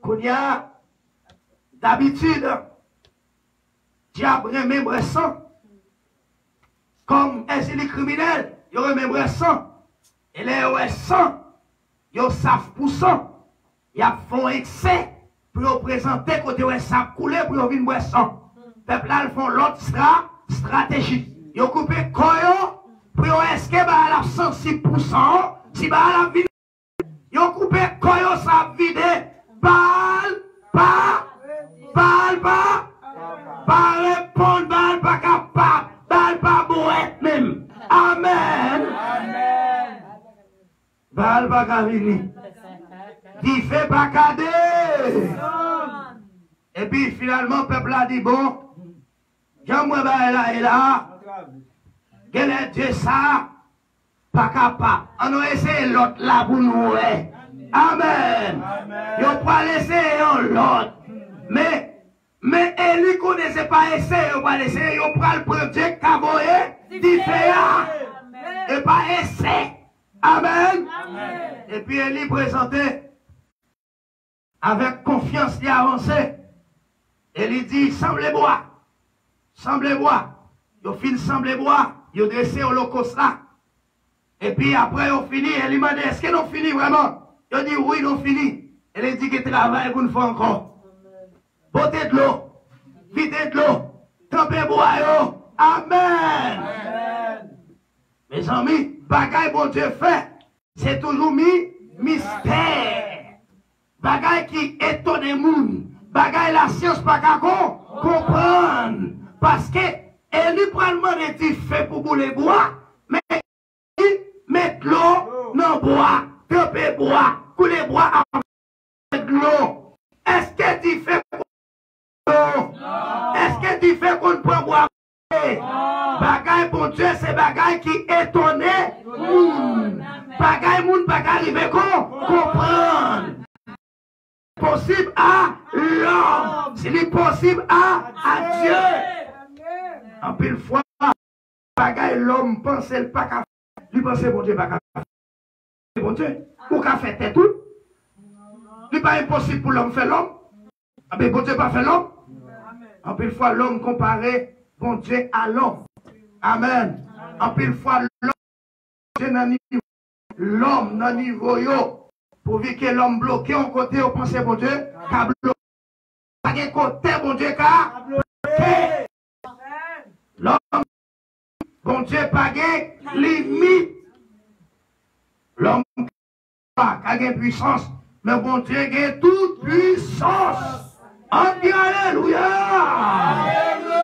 Qu'on y a d'habitude, diable remet sang. Comme est-ce les criminels, ils remet sang. Et les sang, ils savent pour sang. Ils font excès pour présenter côté où ça couler pour venir boire sang. Peuple là, ils font l'autre stratégie. Ils ont coupé koyo pour est-ce que la 106%, si la vide, ils ont coupé koyo ça vide, balle pas répondre, balle pas capable, balle pas boire même. Amen. Amen. Balle pas capable. Qui fait pas cadet. Et puis finalement, le peuple a dit bon, j'aimerais là et là. Quel est Dieu ça? Pas capable. On va essayer l'autre là pour nous. Amen. On va laisser l'autre. Mais Élie ne connaissait pas essayer. On va laisser. On va le prendre Dieu qui différent. Et pas essayer. Amen. Et puis Élie présentait avec confiance, il a avancé. Élie dit, semblez boire. Semblez boire. Il fin semblez boire. Il a dressé l'holocauste là. Et puis après, on finit. Elle lui demande, est-ce que nous finit vraiment? Il dit, oui, nous finit. Elle dit que travail pour nous faire encore. Botez de l'eau. Videz de l'eau. Trempez boire. Amen. Mes amis, bagaille bon Dieu fait, c'est toujours mystère. Bagaille qui étonne les gens. Bagaille la science pas qu'à comprendre. Parce que Élie prend le monde et fait pour les bois, mais mettre l'eau dans le bois, tremper bois, couler bois avec l'eau. Est-ce que tu fais pour l'eau? Est-ce que tu fais qu'on prend bois? Bagaille pour Dieu, c'est bagaille qui étonne moun. Bagaille moun pas arriver comprendre. Possible à l'homme. C'est possible à Dieu. En pile fois, bagaille l'homme pense pas qu'à faire. Lui pense bon Dieu pas qu'à faire. Bon Dieu, ou qu'à faire tout. Il n'est pas impossible pour l'homme faire l'homme. Ah ben bon Dieu pas faire l'homme. En pile fois, l'homme comparé bon Dieu à l'homme. Amen. En pile fois, l'homme dans niveau yo. Pour vivre que l'homme bloqué, on côté, on pense bon Dieu, qu'a bloqué. Pas de côté, bon Dieu, qu'a bloqué. L'homme, bon Dieu, pas de limite. L'homme, pas de puissance, mais bon Dieu, a toute puissance. On dit Alléluia.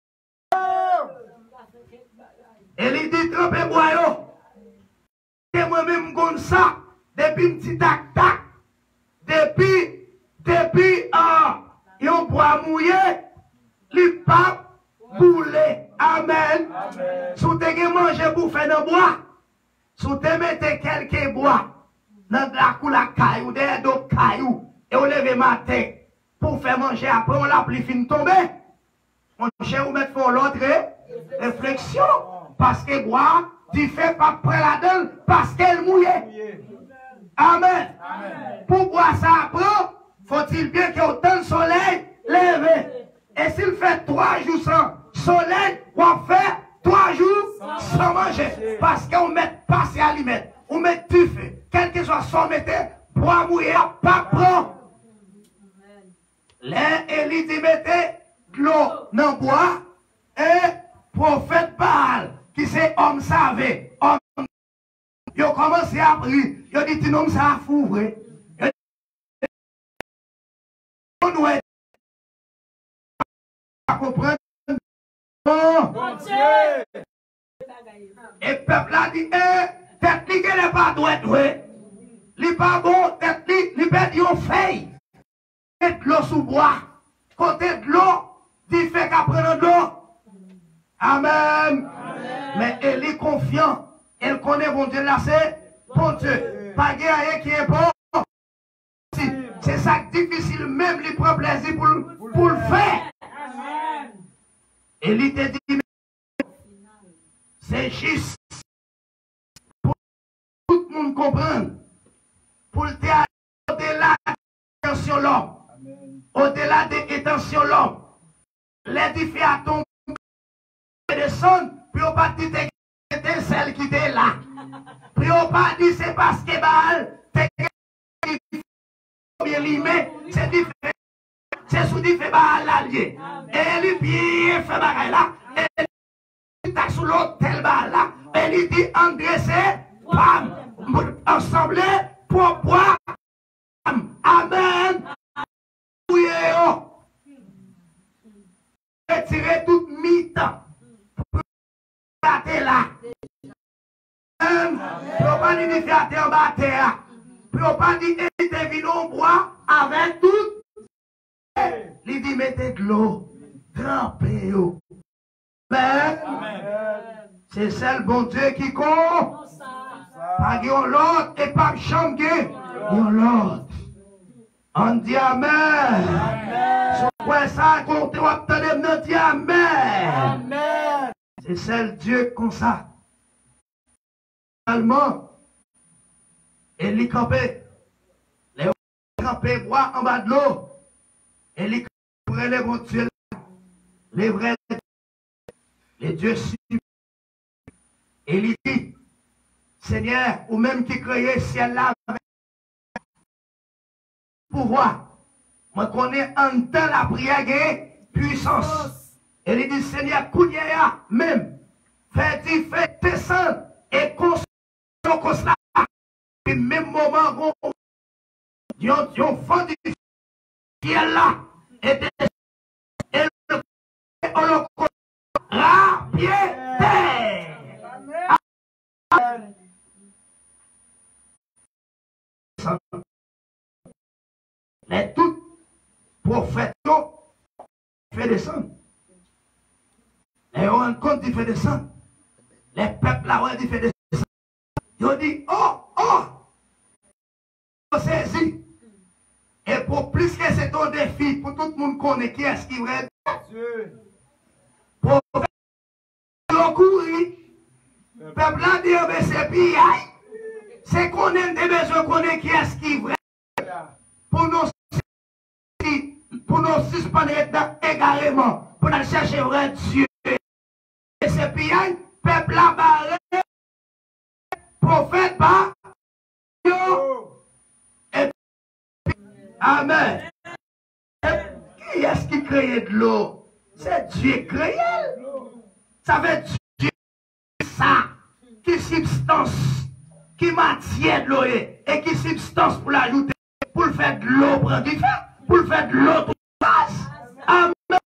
Et il dit, trempez boyau. Et moi-même, comme ça. Depuis petit tac-tac, depuis, yon bois mouillé, li pape boulé. Amen. Si vous avez mangé pour faire dans bois, si vous mettez quelques bois dans la coula caillou, derrière d'autres cailloux, et vous levez matin pour faire manger, après on l'a plus fin tomber, on cherche vous mettre pour l'autre réflexion, parce que bois, tu fais pas près la donne, parce qu'elle mouillé. Amen. Pour boire ça après, faut-il bien qu'il y ait autant de soleil levé. Et s'il fait 3 jours sans soleil, on fait 3 jours sans manger. Parce qu'on met pas ses aliments. On met du feu. Quel que soit son mettez, bois mouillé, pas prendre. L'un Élie dit mettez de l'eau dans le bois. Et prophète Baal, qui c'est homme savé, homme. Ils ont commencé à prier. Ils ont dit, tu n'as ça à fouvrer. On doit comprendre. Bon Dieu. Et le peuple a dit, tête li qui n'est pas doué. Li pas bon, tête li perd yon feuille. Et de l'eau sous bois. Côté de l'eau, il fait qu'à prendre de l'eau. Amen. Mais elle est confiante. Elle connaît bon Dieu là, c'est bon Dieu. Pas de rien qui est bon. C'est ça qui est difficile, même lui prend plaisir pour le faire. Et il te dit, c'est juste pour tout le monde comprendre. Pour le théâtre de là, intentions l'homme. Au-delà des intentions l'homme. Les différents tombent et descendent, puis on pas dit que celle qui était là. Puis on pas dit c'est parce que Baal, c'est différent. C'est sous différent Baal l'allié. Et lui bien fait bagaille là. Et il est sous l'autel Baal là. Et il dit engraisser, ensemble pour boire. Amen. Retirer toute mi-temps. Là. Pour pas dire faire en bas terre. Pour pas dire éviter vino bois avec tout. Il dit mettez de l'eau. Trempez l'eau. Mais c'est celle bon Dieu qui compte. Pas l'autre et pas chambre. L'autre. On dit Amen. Sur ça, quand tu obtenir, on dit Amen. C'est celle Dieu comme ça. Finalement, et les campé. Les campé bois en bas de l'eau. Et les campé les bons dieux. Les vrais. Les dieux sublimes. Et il dit, Seigneur, ou même qui créait ciel là, pouvoir. Moi, connais en temps la prière puissance. Et il dit, Seigneur, Kounia, même, fait descendre et construire comme ça. Et même moment, ils ont fondé qui est là. Et on le rapidement. Les tout prophètes fait descendre. Et on compte il fait descendre. Les peuples là, on dit fait descendre. Ils ont dit, oh, on saisit. Et pour plus que c'est ton défi, pour tout le monde connaît qui est-ce qui va être. Pour courir, le peuple là dit, mais c'est pire. C'est qu'on a des besoins, qu'on est qui est-ce qui va pour nous suspendre également, pour nous chercher vrai Dieu. Et c'est pire, peuple là barré, prophète pas, Amen. Qui est-ce qui crée de l'eau? C'est Dieu qui crée. Ça veut dire ça, qui substance, qui matière de l'eau et qui substance pour l'ajouter, pour le faire de l'eau pour du feu, pour le faire de l'eau pour passe. Amen.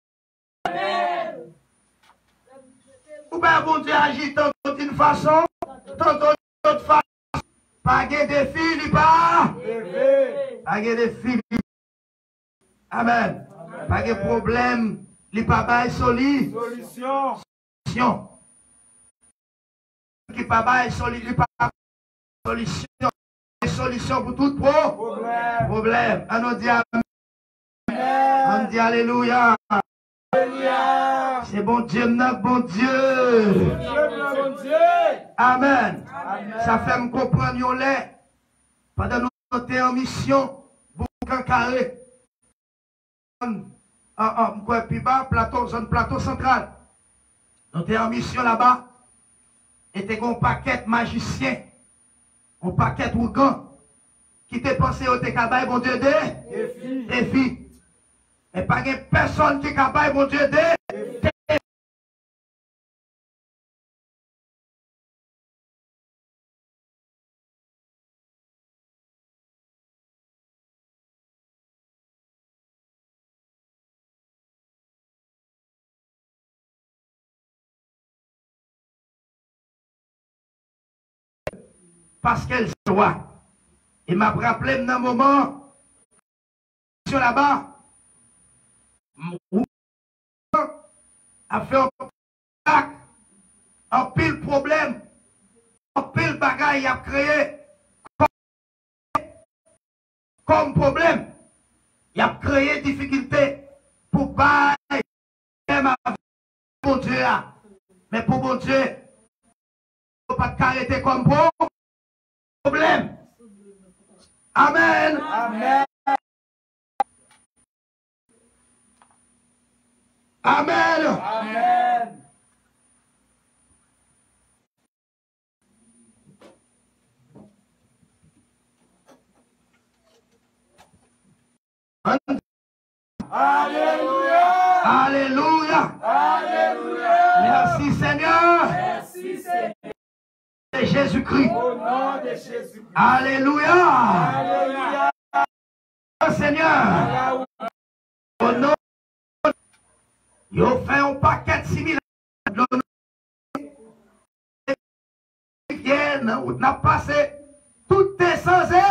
Ou bien bon Dieu agit tantôt d'une façon, tantôt d'une autre façon. Pas de défi, pas. Pas de défi. Amen. Pas de problème. Il pas bail solution. Qui pas bail solution. Solution pour tout problème. On dit Amen. On dit Alléluia. C'est bon Dieu, notre bon Dieu. Amen. Ça fait me comprendre les. Pendant nous sommes en mission, beaucoup carré. Zone plateau central. Nous sommes en mission là-bas. Et t'es un paquet magicien. Un paquet ougan. Qui t'est pensé au técabaye, bon Dieu, des filles. Et pas de personne qui est capable, mon Dieu, de. Parce qu'elle soit. Il m'a rappelé dans un moment, sur là-bas, a fait un pile problème, un pile bagaille a créé comme problème. Il a créé difficulté pour pas même bon Dieu. Mais pour bon Dieu, il ne faut pas arrêter comme problème. Amen. Amen. Amen. Amen. Alléluia. Alléluia. Alléluia. Merci Seigneur. Merci Seigneur. De Jésus-Christ. Au nom de Jésus-Christ. Alléluia. Alléluia. Seigneur. Au nom de fait un paquet de 6 000 viennent, on a passé toutes tes sans